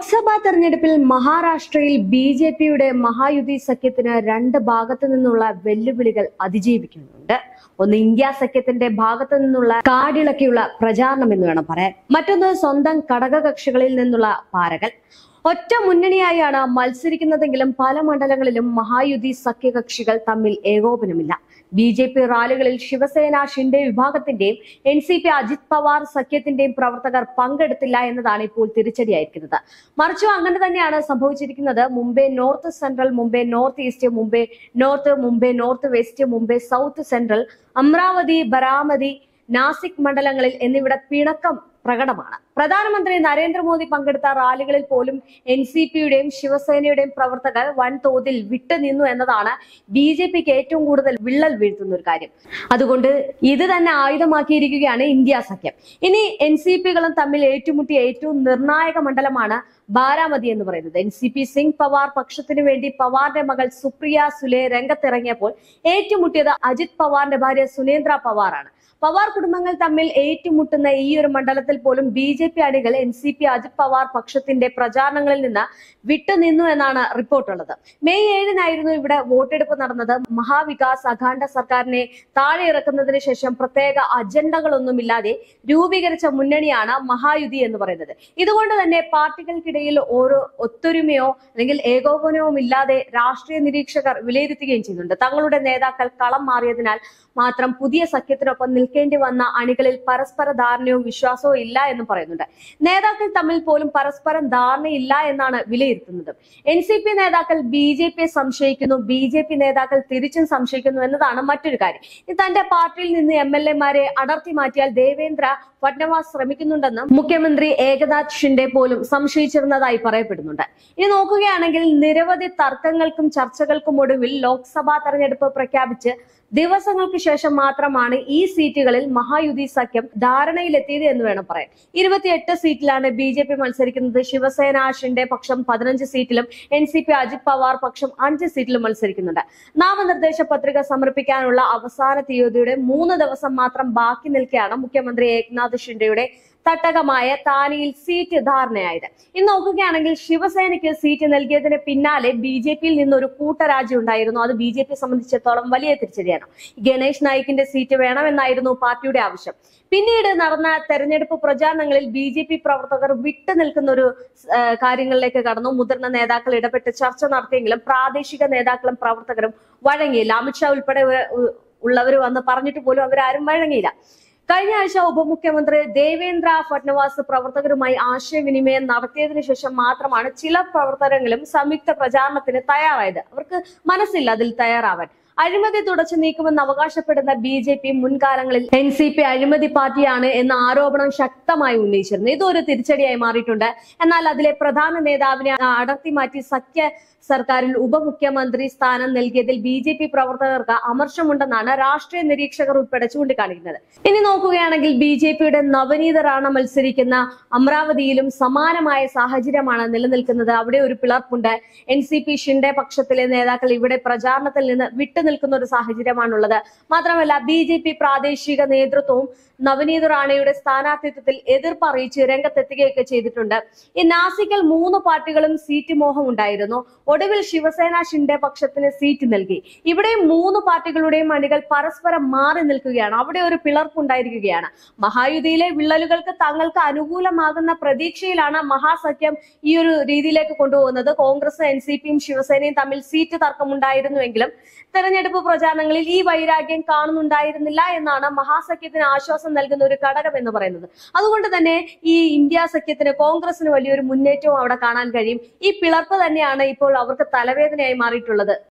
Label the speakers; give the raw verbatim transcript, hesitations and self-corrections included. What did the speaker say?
Speaker 1: ലോക്സഭാ തെരഞ്ഞെടുപ്പിൽ മഹാരാഷ്ട്രയിൽ B J പിയുടെ മഹായുതി സഖ്യത്തിന് രണ്ട് ഭാഗത്തു നിന്നുള്ള വെല്ലുവിളികൾ അതിജീവിക്കുന്നുണ്ട്. ഒന്ന് ഇന്ത്യ സഖ്യത്തിന്റെ ഭാഗത്തു നിന്നുള്ള കാടിളക്കിയുള്ള പ്രചാരണം എന്ന് വേണം പറയാൻ. മറ്റൊന്ന് സ്വന്തം ഘടകകക്ഷികളിൽ നിന്നുള്ള പാരകൾ. ഒറ്റ മുന്നണിയായാണ് മത്സരിക്കുന്നതെങ്കിലും പല മണ്ഡലങ്ങളിലും മഹായുതി സഖ്യകക്ഷികൾ തമ്മിൽ ഏകോപനമില്ല. ബി ജെ പി റാലികളിൽ ശിവസേന ഷിൻഡെ വിഭാഗത്തിന്റെയും N C P Ajit Pawar സഖ്യത്തിന്റെയും പ്രവർത്തകർ പങ്കെടുത്തില്ല എന്നതാണ് ഇപ്പോൾ തിരിച്ചടിയായിരിക്കുന്നത്. മറിച്ച് അങ്ങനെ തന്നെയാണ് സംഭവിച്ചിരിക്കുന്നത്. Mumbai north central, Mumbai north east, Mumbai north, Mumbai north west, Mumbai south central, Amravati, Baramati, Nashik മണ്ഡലങ്ങളിൽ എന്നിവിടെ പിണക്കം പ്രകടമാണ്. പ്രധാനമന്ത്രി നരേന്ദ്രമോദി പങ്കെടുത്ത റാലികളിൽ പോലും എൻ സി പിയുടെയും ശിവസേനയുടെയും പ്രവർത്തകർ വൻതോതിൽ വിട്ടുനിന്നു എന്നതാണ് ബി ജെ പിക്ക് ഏറ്റവും കൂടുതൽ വിള്ളൽ വീഴ്ത്തുന്ന ഒരു കാര്യം. അതുകൊണ്ട് ഇത് തന്നെ ആയുധമാക്കിയിരിക്കുകയാണ് ഇന്ത്യ സഖ്യം. ഇനി എൻ സി പികളും തമ്മിൽ ഏറ്റുമുട്ടിയ ഏറ്റവും നിർണായക മണ്ഡലമാണ് ബാരാമതി എന്ന് പറയുന്നത്. N C P Singh Pawar പക്ഷത്തിനു വേണ്ടി പവാറിന്റെ മകൾ സുപ്രിയ സുലെ രംഗത്തിറങ്ങിയപ്പോൾ ഏറ്റുമുട്ടിയത് അജിത് പവാറിന്റെ ഭാര്യ സുനേന്ദ്ര പവാറാണ്. പവാർ കുടുംബങ്ങൾ തമ്മിൽ ഏറ്റുമുട്ടുന്ന ഈ ഒരു മണ്ഡലത്തിൽ പോലും ബി ജെ പി അണികൾ N C P Ajit Pawar പക്ഷത്തിന്റെ പ്രചാരണങ്ങളിൽ നിന്ന് വിട്ടുനിന്നു എന്നാണ് റിപ്പോർട്ടുള്ളത്. മെയ് ഏഴിനായിരുന്നു ഇവിടെ വോട്ടെടുപ്പ് നടന്നത്. മഹാവികാസ് അഖാണ്ഡ സർക്കാരിനെ താഴെ ഇറക്കുന്നതിന് ശേഷം പ്രത്യേക അജണ്ടകളൊന്നുമില്ലാതെ രൂപീകരിച്ച മുന്നണിയാണ് മഹായുതി എന്ന് പറയുന്നത്. ഇതുകൊണ്ട് തന്നെ പാർട്ടികൾക്കിടയിൽ ഓരോ ഒത്തൊരുമയോ അല്ലെങ്കിൽ ഏകോപനവും ഇല്ലാതെ രാഷ്ട്രീയ നിരീക്ഷകർ വിലയിരുത്തുകയും ചെയ്യുന്നുണ്ട്. തങ്ങളുടെ നേതാക്കൾ കളം മാറിയതിനാൽ മാത്രം പുതിയ സഖ്യത്തിനൊപ്പം നിൽക്കേണ്ടി വന്ന അണികളിൽ പരസ്പര ധാരണയോ വിശ്വാസവും ഇല്ല എന്നും പറയുന്നുണ്ട്. നേതാക്കൾ തമ്മിൽ പോലും പരസ്പരം ധാരണയില്ല എന്നാണ് വിലയിരുത്തുന്നത്. എൻ സി പി നേതാക്കൾ ബി ജെ പിയെ സംശയിക്കുന്നു, ബി ജെ പി നേതാക്കൾ തിരിച്ചും സംശയിക്കുന്നു എന്നതാണ് മറ്റൊരു കാര്യം. തന്റെ പാർട്ടിയിൽ നിന്ന് എം എൽ എമാരെ അടർത്തി മാറ്റിയാൽ ദേവേന്ദ്ര ഫഡ്നവാസ് ശ്രമിക്കുന്നുണ്ടെന്നും മുഖ്യമന്ത്രി ഏകനാഥ് ഷിൻഡെ പോലും സംശയിച്ചിരുന്നതായി പറയപ്പെടുന്നുണ്ട്. ഇനി നോക്കുകയാണെങ്കിൽ നിരവധി തർക്കങ്ങൾക്കും ചർച്ചകൾക്കും ഒടുവിൽ ലോക്സഭാ തെരഞ്ഞെടുപ്പ് പ്രഖ്യാപിച്ച് ദിവസങ്ങൾക്ക് ശേഷം മാത്രമാണ് ഈ സീറ്റുകളിൽ മഹായുതി സഖ്യം ധാരണയിലെത്തിയത് എന്ന് വേണം പറയാൻ. ഇരുപത്തിയെട്ട് സീറ്റിലാണ് ബി ജെ പി മത്സരിക്കുന്നത്. ശിവസേന ഷിൻഡെ പക്ഷം പതിനഞ്ച് സീറ്റിലും N C P Ajit Pawar പക്ഷം അഞ്ച് സീറ്റിലും മത്സരിക്കുന്നുണ്ട്. നാമനിർദ്ദേശ പത്രിക സമർപ്പിക്കാനുള്ള അവസാന തീയതിയുടെ മൂന്ന് ദിവസം മാത്രം ബാക്കി നിൽക്കെയാണ് മുഖ്യമന്ത്രി ഏകനാഥ് ഷിൻഡെയുടെ തട്ടകമായ താനെയിൽ സീറ്റ് ധാരണയായത്. ഇന്ന് നോക്കുകയാണെങ്കിൽ ശിവസേനയ്ക്ക് സീറ്റ് നൽകിയതിന് പിന്നാലെ ബി ജെ പിയിൽ നിന്നൊരു കൂട്ടരാജി ഉണ്ടായിരുന്നു. അത് ബി ജെ പി സംബന്ധിച്ചിടത്തോളം വലിയ തിരിച്ചടിയാണ്. ഗണേഷ് നായിക്കിന്റെ സീറ്റ് വേണമെന്നായിരുന്നു പാർട്ടിയുടെ ആവശ്യം. പിന്നീട് നടന്ന തെരഞ്ഞെടുപ്പ് പ്രചാരണങ്ങളിൽ ബി ജെ പി പ്രവർത്തകർ വിട്ടു നിൽക്കുന്ന ഒരു കാര്യങ്ങളിലേക്ക് കടന്നു. മുതിർന്ന നേതാക്കൾ ഇടപെട്ട് ചർച്ച നടത്തിയെങ്കിലും പ്രാദേശിക നേതാക്കളും പ്രവർത്തകരും വഴങ്ങിയില്ല. അമിത്ഷാ ഉൾപ്പെടെ ഉള്ളവർ വന്ന് പറഞ്ഞിട്ട് പോലും അവരാരും വഴങ്ങിയില്ല. കഴിഞ്ഞ ആഴ്ച ഉപമുഖ്യമന്ത്രി ദേവേന്ദ്ര ഫഡ്നവാസ് പ്രവർത്തകരുമായി ആശയവിനിമയം നടത്തിയതിനു ശേഷം മാത്രമാണ് ചില പ്രവർത്തകരെങ്കിലും സംയുക്ത പ്രചാരണത്തിന് തയ്യാറായത്. അവർക്ക് മനസ്സില്ല അതിൽ തയ്യാറാവാൻ. അഴിമതി തുടച്ചു നീക്കുമെന്ന് അവകാശപ്പെടുന്ന ബി ജെ പി മുൻകാലങ്ങളിൽ എൻ സി പി അഴിമതി പാർട്ടിയാണ് എന്ന ആരോപണം ശക്തമായി ഉന്നയിച്ചിരുന്നു. ഇതൊരു തിരിച്ചടിയായി മാറിയിട്ടുണ്ട്. എന്നാൽ അതിലെ പ്രധാന നേതാവിനെ അടർത്തി മാറ്റി സഖ്യ സർക്കാരിൽ ഉപമുഖ്യമന്ത്രി സ്ഥാനം നൽകിയതിൽ ബി ജെ പി പ്രവർത്തകർക്ക് അമർഷമുണ്ടെന്നാണ് രാഷ്ട്രീയ നിരീക്ഷകർ ഉൾപ്പെടെ ചൂണ്ടിക്കാണിക്കുന്നത്. ഇനി നോക്കുകയാണെങ്കിൽ ബി ജെ പിയുടെ നവനീത റാണ മത്സരിക്കുന്ന അമരാവതിയിലും സമാനമായ സാഹചര്യമാണ് നിലനിൽക്കുന്നത്. അവിടെ ഒരു പിളർപ്പുണ്ട്. എൻ സി പി ഷിൻഡെ പക്ഷത്തിലെ നേതാക്കൾ ഇവിടെ പ്രചാരണത്തിൽ നിന്ന് വിട്ടു നിൽക്കുന്ന ഒരു സാഹചര്യമാണുള്ളത്. മാത്രമല്ല ബി ജെ പി പ്രാദേശിക നേതൃത്വവും നവനീത് റാണയുടെ സ്ഥാനാർത്ഥിത്വത്തിൽ എതിർപ്പ് അറിയിച്ച് രംഗത്തെത്തുകയൊക്കെ ചെയ്തിട്ടുണ്ട്. ഈ നാസിക്കിൽ മൂന്ന് പാർട്ടികളും സീറ്റ് മോഹം ഉണ്ടായിരുന്നു. ഒടുവിൽ ശിവസേന ഷിൻഡെ പക്ഷത്തിന് സീറ്റ് നൽകി. ഇവിടെ മൂന്ന് പാർട്ടികളുടെയും അണികൾ പരസ്പരം മാറി നിൽക്കുകയാണ്. അവിടെ ഒരു പിളർപ്പുണ്ടായിരിക്കുകയാണ്. മഹായുതിയിലെ വിള്ളലുകൾക്ക് തങ്ങൾക്ക് അനുകൂലമാകുന്ന പ്രതീക്ഷയിലാണ് മഹാസഖ്യം ഈ ഒരു രീതിയിലേക്ക് കൊണ്ടുപോകുന്നത്. കോൺഗ്രസ്, എൻ സി പിയും ശിവസേനയും തമ്മിൽ സീറ്റ് തർക്കമുണ്ടായിരുന്നുവെങ്കിലും തെരഞ്ഞെടുപ്പ് പ്രചാരണങ്ങളിൽ ഈ വൈരാഗ്യം കാണുന്നുണ്ടായിരുന്നില്ല എന്നാണ് മഹാസഖ്യത്തിന് ആശ്വാസം നൽകുന്ന ഒരു ഘടകം എന്ന് പറയുന്നത്. അതുകൊണ്ട് തന്നെ ഈ ഇന്ത്യ സഖ്യത്തിന് കോൺഗ്രസിന് വലിയൊരു മുന്നേറ്റവും അവിടെ കാണാൻ കഴിയും. ഈ പിളർപ്പ് തന്നെയാണ് ഇപ്പോൾ അവർക്ക് തലവേദനയായി മാറിയിട്ടുള്ളത്.